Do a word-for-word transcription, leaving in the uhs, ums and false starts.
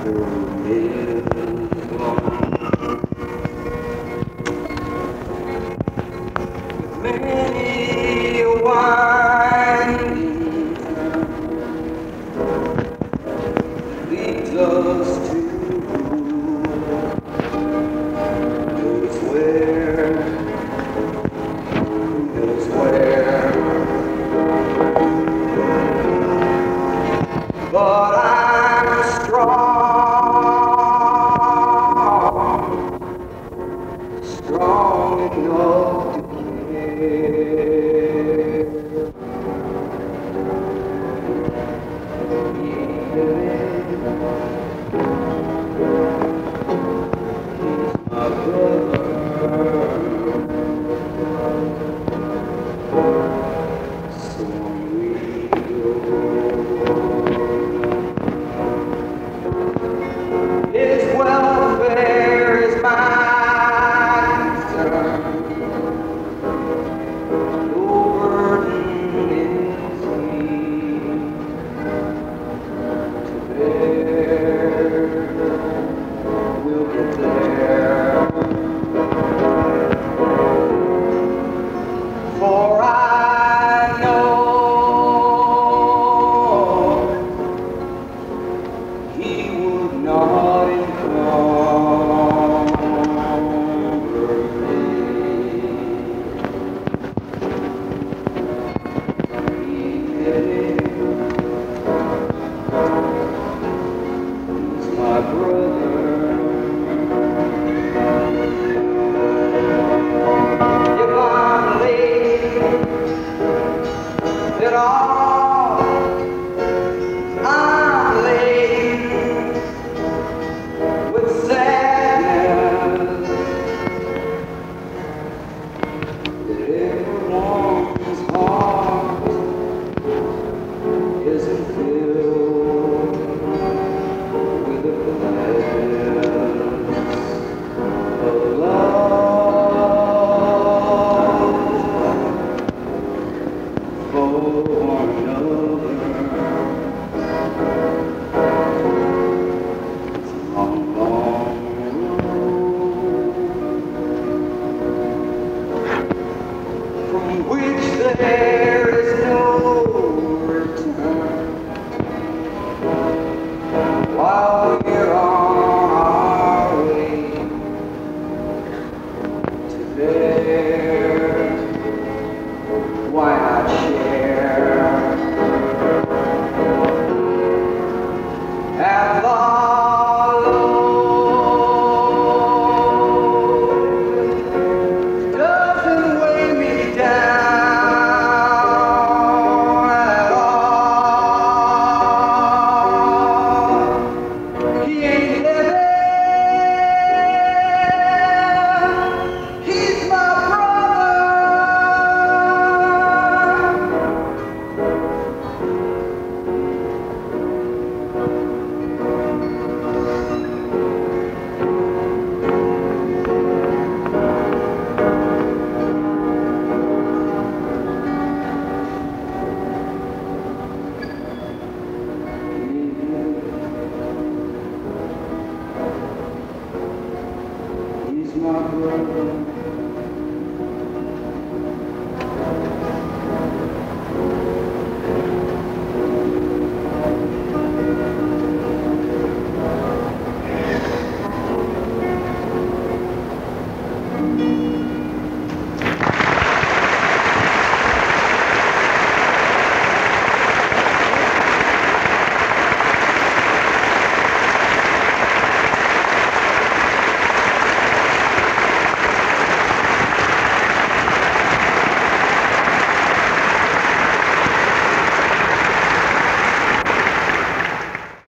Many a winding leads us to knows where, who knows where. But I'm strong, strong enough to care. He's my brother. So we go. His welfare is my concern. No burden is he to bear. We'll get there. For I know he would not encumber me. He did it. He's my brother. If I'm late at all, I'm late with sadness that everyone's heart isn't filled with the gladness of love for one another. It's a long, long road from which there is no return. While we're on our way to there, why not share and the load doesn't weigh me down at all. He ain't living, he's my He's my brother.